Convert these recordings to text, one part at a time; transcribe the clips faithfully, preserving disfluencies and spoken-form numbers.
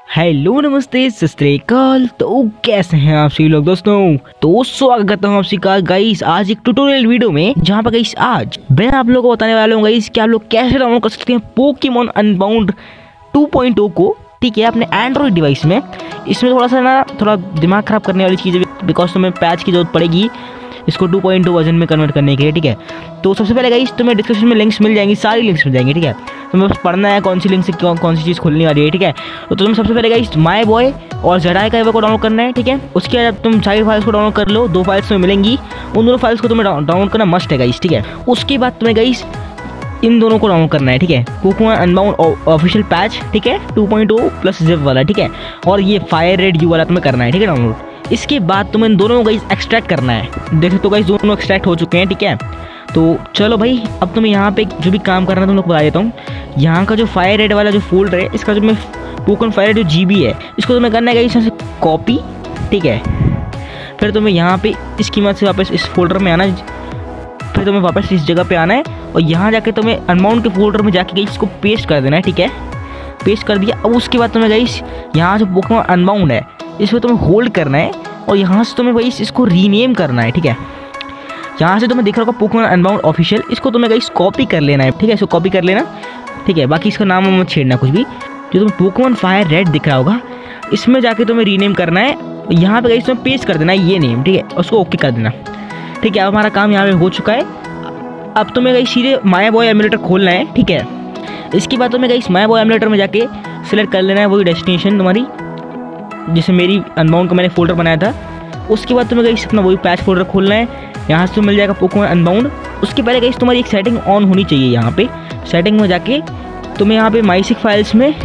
Hello नमस्ते सत श्री अकाल। तो कैसे हैं आप सभी लोग दोस्तों। तो स्वागत करता हूँ आपसी का गाइस आज एक ट्यूटोरियल वीडियो में, जहाँ पर गाइस आज मैं आप लोगों को बताने वाला हूँ गाइस कि आप लोग कैसे डाउनलोड कर सकते हैं Pokemon Unbound two point O को, ठीक है, अपने एंड्रॉइड डिवाइस में। इसमें थोड़ा सा ना थोड़ा दिमाग खराब करने वाली चीज़ है, बिकॉज तुम्हें पैच की जरूरत पड़ेगी इसको टू पॉइंट ओ वर्जन में कन्वर्ट करने के लिए, ठीक है। तो सबसे पहले गाइस तुम्हें डिस्क्रिप्शन में लिंक्स मिल जाएंगी, सारी लिंक्स मिल जाएंगी, ठीक है। तुम्हें बस पढ़ना है कौन सी लिंक से कौन, कौन सी चीज़ खुलने वाली है, ठीक है। तो तुम सबसे पहले गाइस माय बॉय और जेडाई का को डाउनलोड करना है, ठीक है। उसके बाद तुम साइड फाइल्स को डाउनलोड कर लो, दो फाइल्स में मिलेंगी, उन दोनों फाइल्स को तुम्हें डाउनलोड करना मस्ट है गाइस, ठीक है। उसके बाद तुम्हें गाइस इन दोनों को डाउनलोड करना है, ठीक है। पोकेमॉन अनबाउंड ऑफिशियल पैच, ठीक है, two point O plus zip वाला, ठीक है। और ये फायर रेड यू वाला तुम्हें करना है, ठीक है, डाउनलोड। इसके बाद तुम्हें इन दोनों को गाइस एक्सट्रैक्ट करना है। देख सकते हो गाइस दोनों एक्सट्रैक्ट हो चुके हैं, ठीक है। तो चलो भाई अब तुम्हें यहाँ पे जो भी काम करना है तुम लोग बता देता हूँ। यहाँ का जो फायर रेड वाला जो फोल्डर है, इसका जो मैं पोकेमॉन फायर रेड जो जीबी है, इसको तुम्हें करना है गाइस यहाँ से कॉपी, ठीक है। फिर तुम्हें यहाँ पे इसकी मदद से वापस इस फोल्डर में आना है, फिर तुम्हें वापस इस जगह पे आना है और यहाँ जाके तुम्हें अनबाउंड के फोल्डर में जाके गाइस इसको पेस्ट कर देना है, ठीक है। पेस्ट कर दिया। अब उसके बाद तुम्हें गाइस यहाँ जो पोकेमॉन अनबाउंड है इसको तुम्हें होल्ड करना है और यहाँ से तुम्हें गाइस इसको रीनेम करना है, ठीक है। यहाँ से तुम्हें दिख रहा होगा पोकेमॉन अनबाउंड ऑफिशियल, इसको तुम्हें गाइस कॉपी कर लेना है, ठीक है। इसको कॉपी कर लेना, ठीक है। बाकी इसका नाम मत छेड़ना कुछ भी। जो तुम्हें पोकेमॉन फायर रेड दिख रहा होगा इसमें जाके तुम्हें रीनेम करना है, यहाँ पे गाइस तुम्हें पेस्ट कर देना है ये नेम, ठीक है। उसको ओके कर देना, ठीक है। अब हमारा काम यहाँ पे हो चुका है। अब तुम्हें गाइस सीधे माय बॉय एमुलेटर खोलना है, ठीक है। इसके बाद तुम्हें गाइस माय बॉय एमुलेटर में जाके सिलेक्ट कर लेना है वही डेस्टिनेशन तुम्हारी, जैसे मेरी अनबाउंड का मैंने फोल्डर बनाया था। उसके बाद तुम्हें गाइस अपना वही पैच फोल्डर खोलना है, यहाँ से मिल जाएगा पोकेमॉन अनबाउंड। उसके पहले गाइस तुम्हारी एक सेटिंग ऑन होनी चाहिए। यहाँ पे सेटिंग में जाके तुम्हें यहाँ पे माइसिक फाइल्स में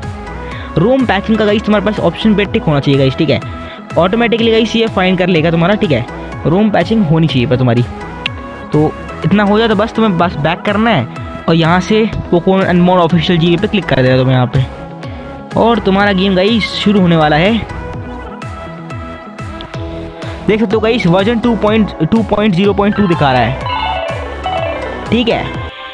रोम पैचिंग का गाइस तुम्हारे पास ऑप्शन पे टिक होना चाहिए गाइस, ठीक है। ऑटोमेटिकली गाइस ये फाइंड कर लेगा तुम्हारा, ठीक है। रोम पैचिंग होनी चाहिए पर तुम्हारी। तो इतना हो जाए तो बस तुम्हें बस बैक करना है और यहाँ से पोकेमॉन अनबाउंड ऑफिशियल जी पे क्लिक कर देना तुम्हें यहाँ पे, और तुम्हारा गेम गाइस शुरू होने वाला है। देख सकते हो guys version two point zero point two दिखा रहा है, ठीक है।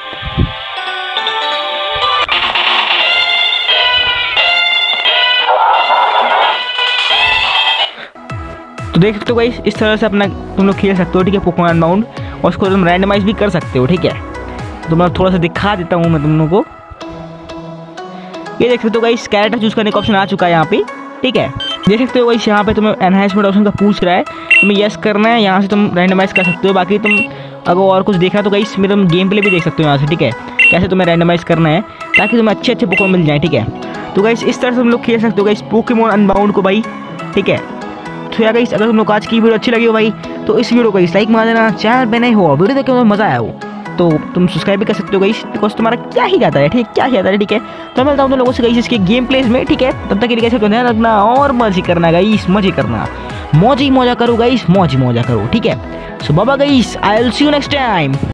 तो देख सकते हो गाइस इस तरह से अपना तुम लोग खेल सकते हो, ठीक है, पोकेमॉन अनबाउंड। और उसको तुम रैंडमाइज भी कर सकते हो, ठीक है। तो मैं थोड़ा सा दिखा देता हूँ मैं तुम लोगों को। ये देख सकते हो गाइस कैरेक्टर चूज करने का ऑप्शन आ चुका है यहाँ पे, ठीक है। देख सकते हो गाइस यहाँ पे तुम्हें एनहांसमेंट ऑप्शन का पूछ रहा है, तुम्हें यस करना है। यहाँ से तुम रैंडमाइज कर सकते हो। बाकी तुम अगर और कुछ देखना तो गाइस मेरा तुम गेम प्ले भी देख सकते हो यहाँ से, ठीक है, कैसे तुम्हें रैंडमाइज करना है ताकि तुम्हें अच्छे अच्छे पोकेमॉन मिल जाए, ठीक है। तो गाइस इस तरह से तुम लोग खेल सकते हो गाइस पोकेमॉन अनबाउंड को भाई, ठीक है। तो यार गाइस अगर तुम लोग आज की वीडियो अच्छी लगी हो भाई तो इस वीडियो को गाइस लाइक मार देना। चैनल पे नए हो वीडियो देख के मजा आया हो तो तुम सब्सक्राइब भी कर सकते हो गाइस, बिकॉज तुम्हारा क्या ही जाता है, ठीक है, क्या ही जाता है, ठीक है। तो मैं मिलता हूँ तुम लोगों से गाइस इसके गेम प्लेस में, ठीक है। तब तक के लिए कैसे ध्यान रखना और मजे करना गाइस, मजे करना, मौज ही मौजा करो गाइस, मौज ही मौजा करो, ठीक है। सो बाबा guys, I will see you next time.